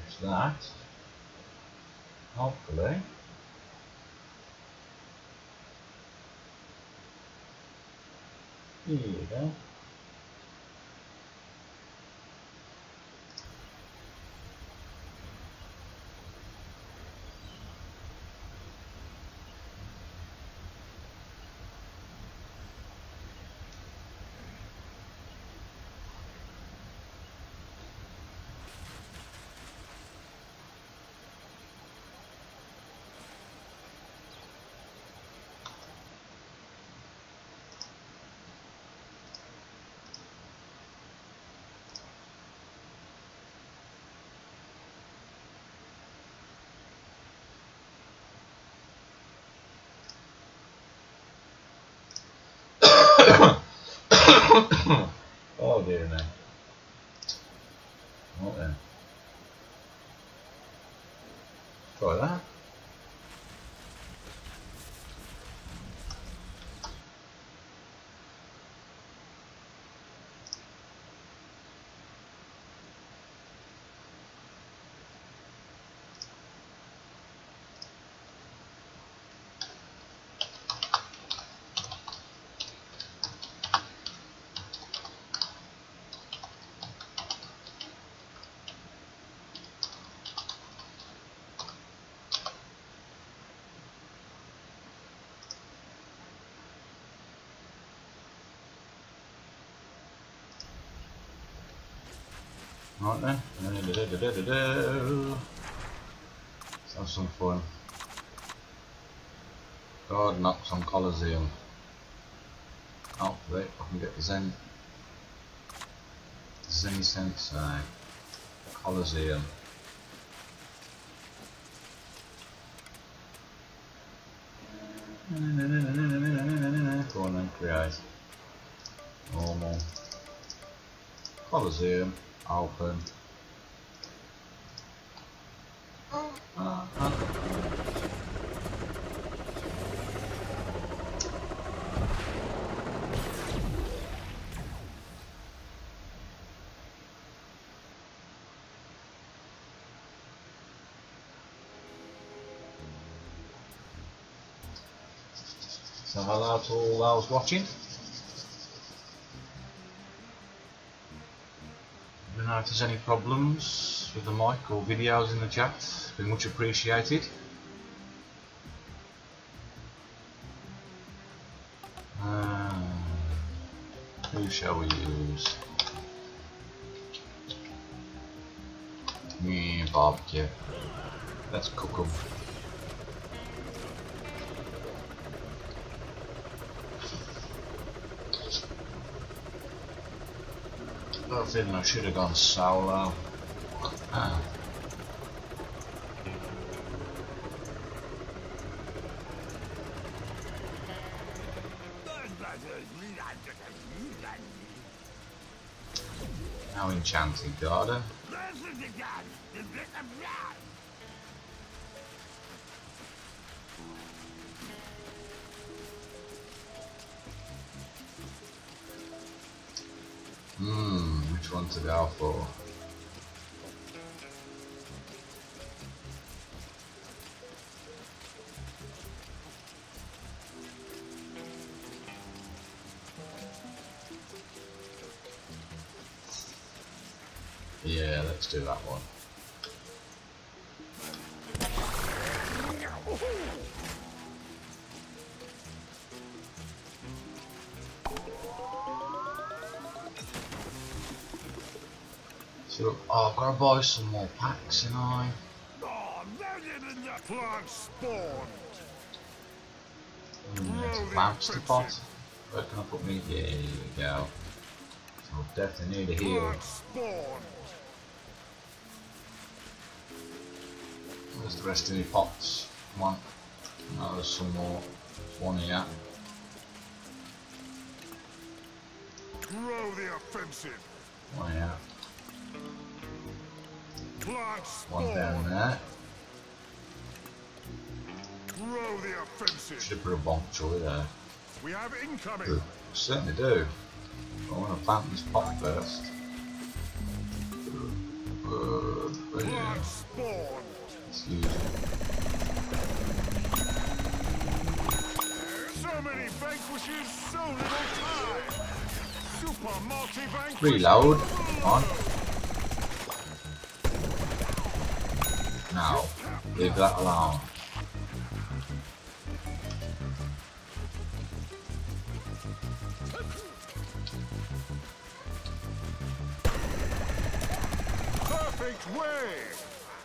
fetch that. Hopefully. Here you go. Oh dear me. What then? Try that. Right then, let's have some fun. God knocks on Colosseum. Hopefully I can get the Zen Sensei. Colosseum. Go on then, create. Normal. Colosseum. Open. So hello to all those watching. Let me know if there's any problems with the mic or videos in the chat. It's been much appreciated. Who shall we use? Barbecue. Let's cook them. I think I should have gone solo. Now enchanted garden. Which one to go for? Yeah, let's do that one. So, oh, I've got to buy some more packs, you know. There's a lamps depot. Where can I put me? Yeah, here we go. So I'll definitely need a heal. Where's the rest of the pots? Come on. No, there's some more. There's one here. Grow the offensive. One here. One down there. Grow the offensive. Should put a bonk joy there. We have incoming. Good. Certainly do. I want to plant this pot first. Good. Blood spawn. Excuse me. So many vanquishes, so little time. Super multi-vanquish. Reload. Come on. Now, leave that alone. Perfect wave.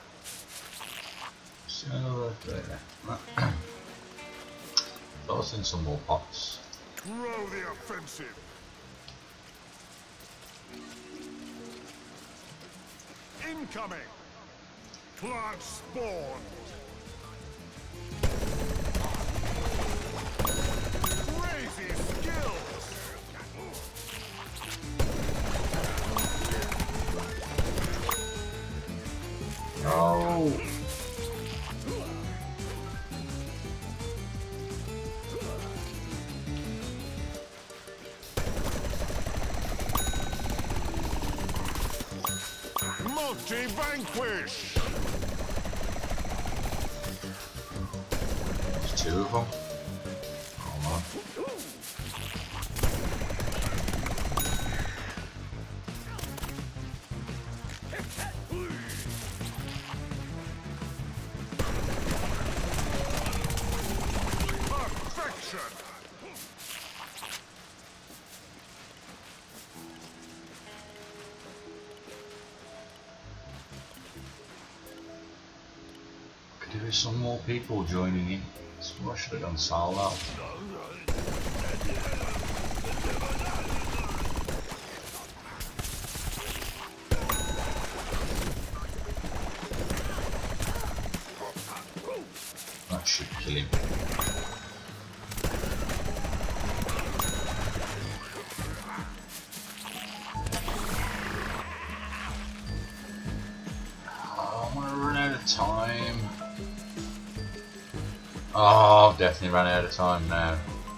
So, toss in some more pots. Grow the offensive. Incoming. Blood spawn. Crazy skills. No. Multi-vanquish. There's two of them. Hold on. Perfection. Could there be some more people joining in? I should have done solo. That should kill him. Oh, I'm gonna run out of time. Oh, I've definitely run out of time now.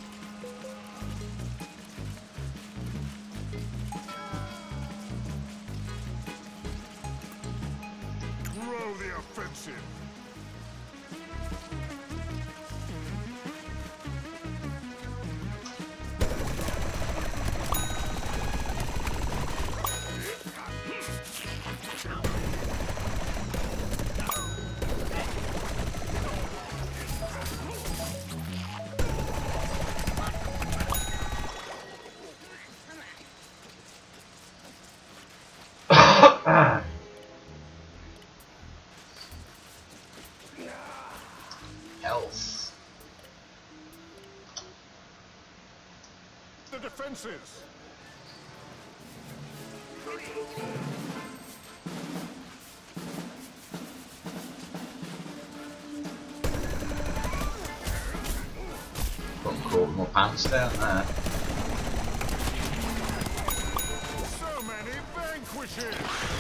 Grow the offensive. Health. The defenses. Got caught my pants down there. So many vanquishes.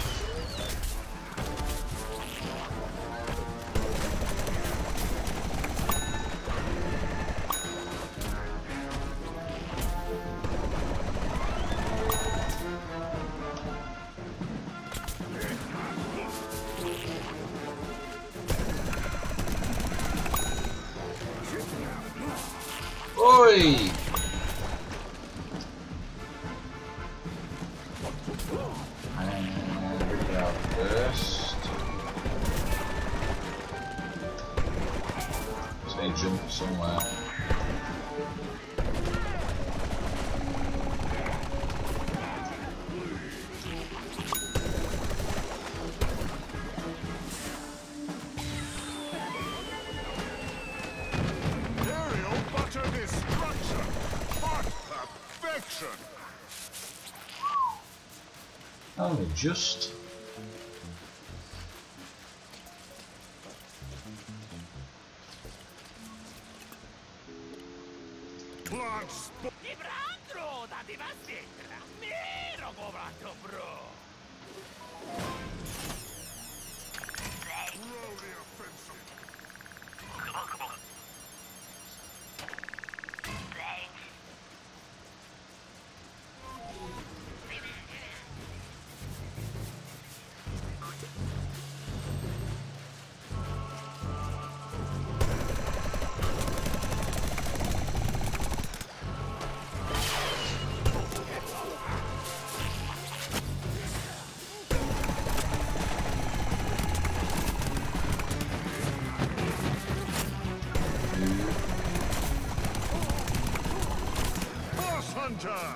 Oi! And reload first. So he jumped somewhere. Aerial butter destruction. Hot perfection. Only just. Blood spawn. Grow the offensive.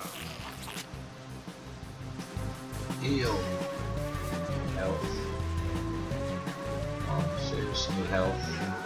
Heal. Health. Oh, seriously, need health.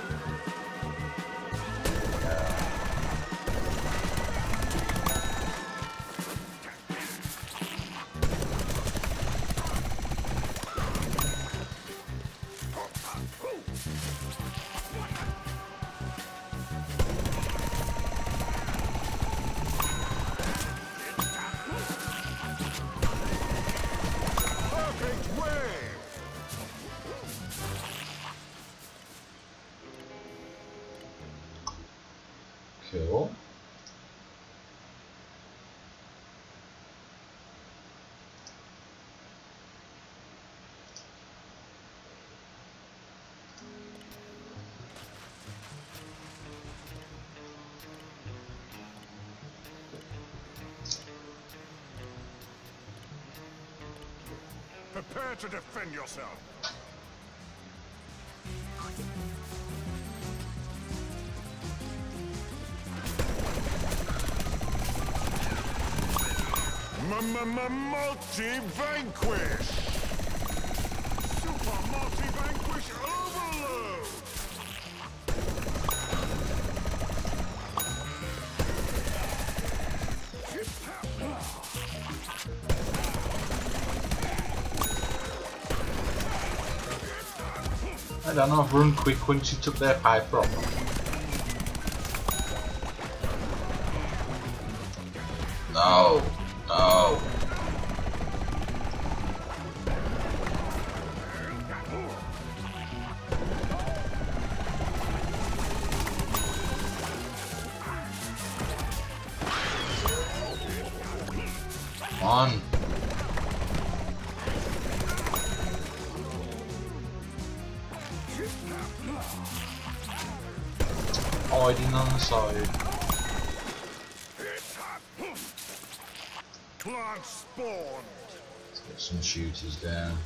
Cool. Prepare to defend yourself. Multi-vanquish! Super multi-vanquish overload! I don't know, I've run quick when she took their pipe from them. No! No! Come on! Hiding on the side. Plant spawned. Let's get some shooters down.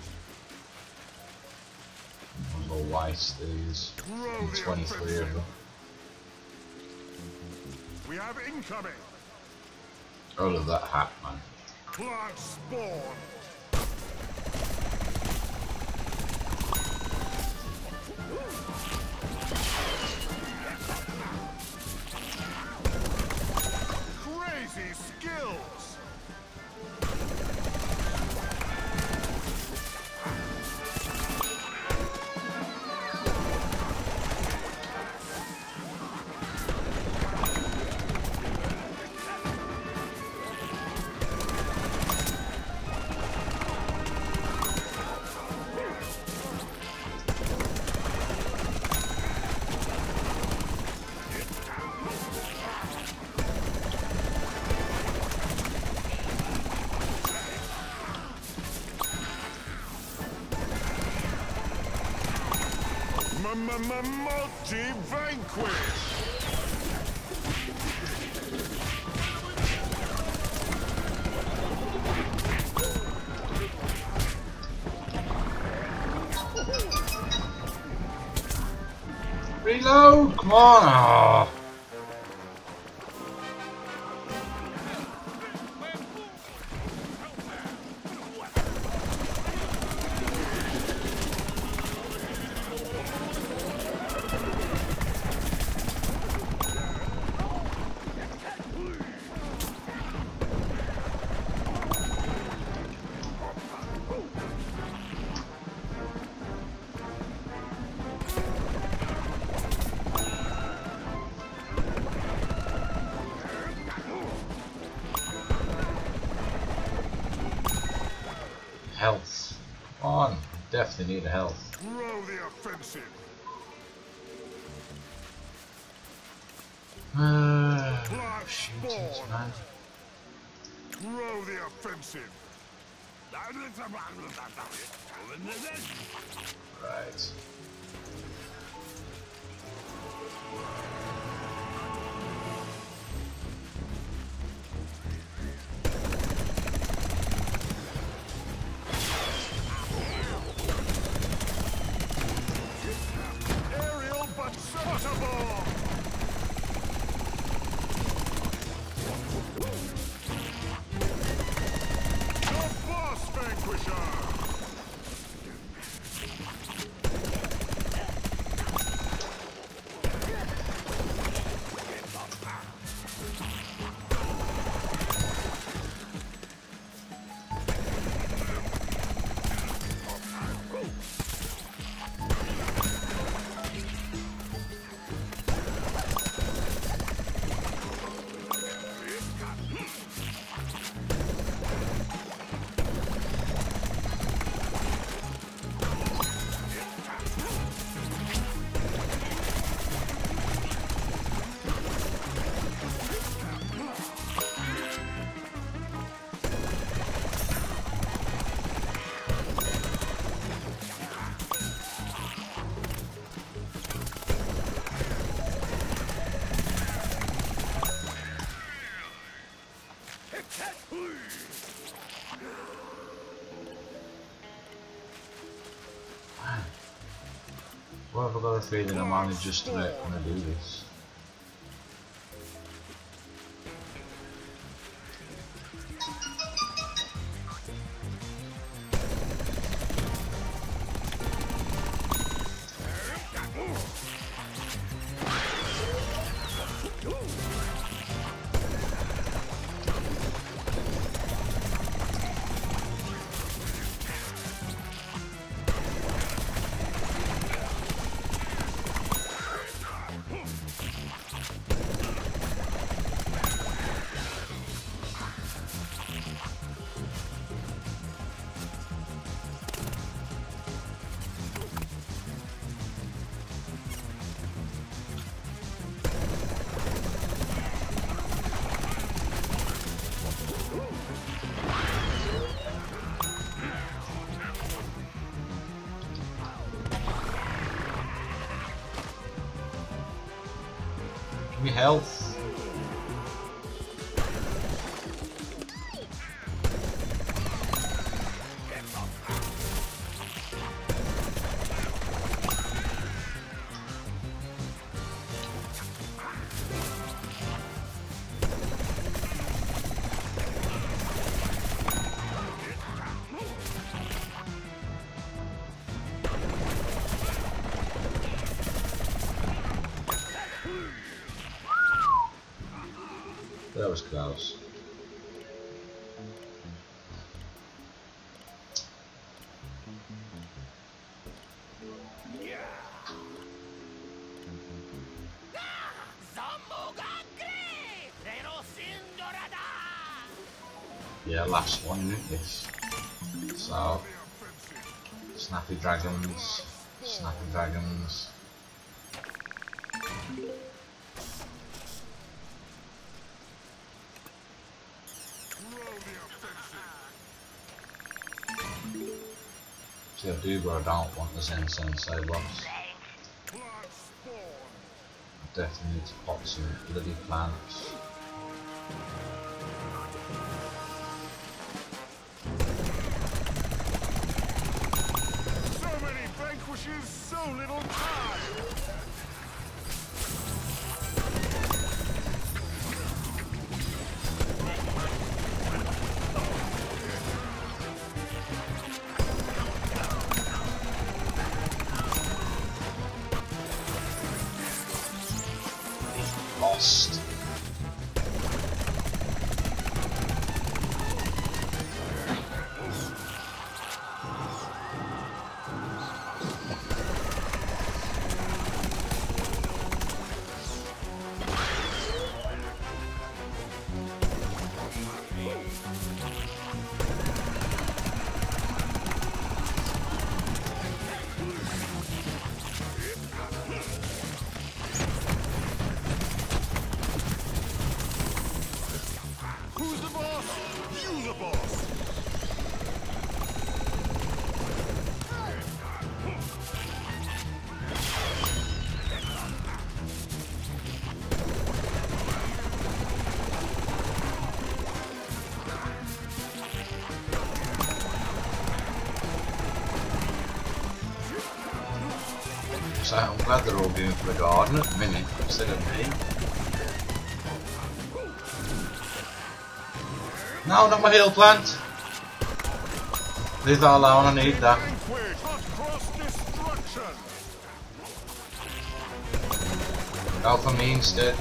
Those all white, these. 23 of them. We have incoming. I love that hat, man. Plant spawned. Crazy skills. Multi-vanquish! Reload! Come on! Oh. Health. Come on. Definitely need a health. Roll the offensive. Shooters, man. Roll the offensive. Right. Aerial but spottable. Vanquisher! Why have I got a feeling I'm only just about going to do this? Give me health. That was close. Yeah, last one, isn't this? So, snappy dragons, snappy dragons. See, I do, but I don't want the Zen Sensei boss. I definitely need to pop some bloody plants. So many vanquishes, so little time! Lost. Who's the boss? You the boss! So I'm glad they're all going for the garden at the minute instead of me. No, not my heal plant. Leave that alone, I need that. Vanquish across destruction. Go for me instead.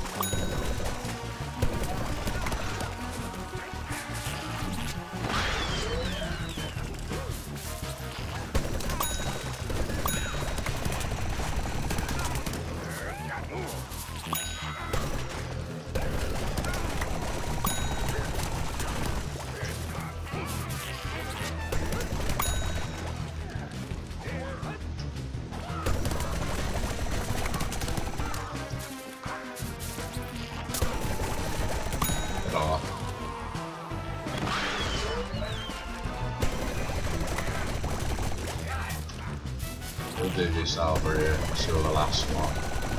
We'll do this over here until the last one.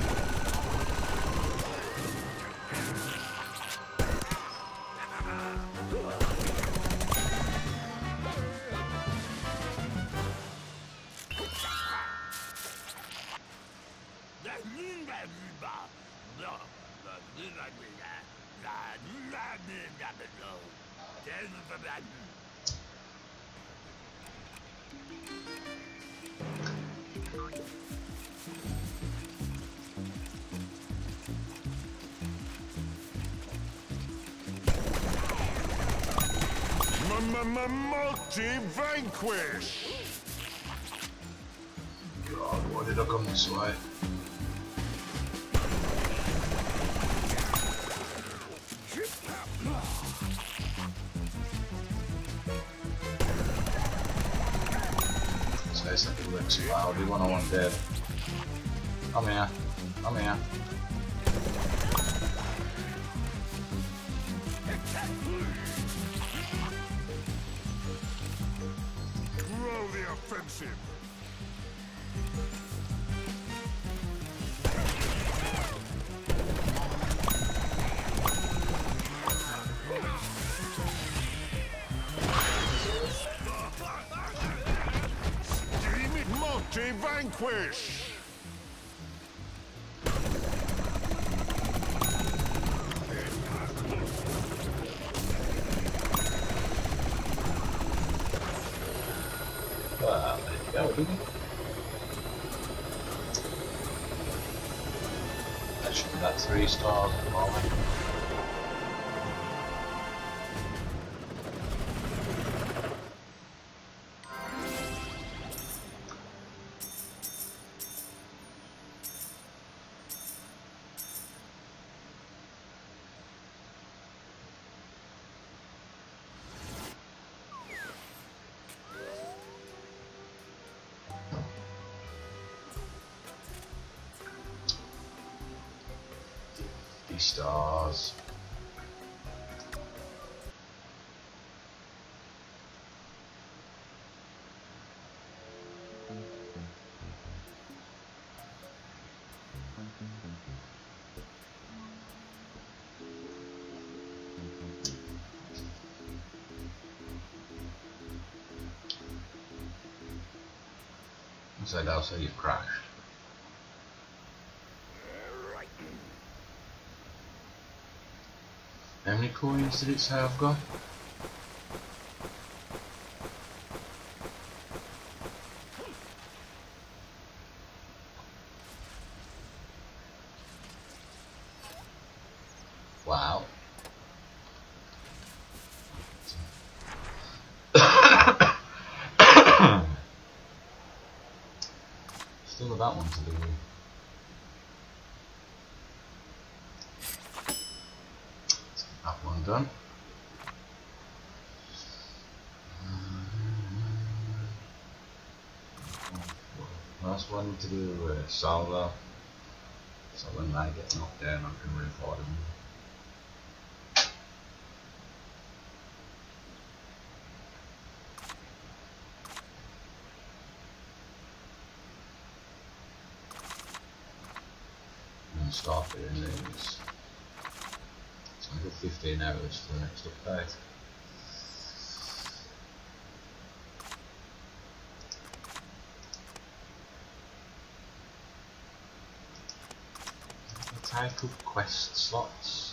Multi-vanquish! God, why did I come this way? So it's like a little too loud, you want one dead. Come here, come here. Roll the offensive. Multi-vanquish! Well, there you go, didn't it? That should be that 3 stars at the moment. Stars. So they'll say you've crashed. How many coins did it say I've got? Wow. Still that one to do. That one done. Last one to do solo. So when I get knocked down, I can revive them. And start doing these. So I got 15 hours for the next update. Take up quest slots.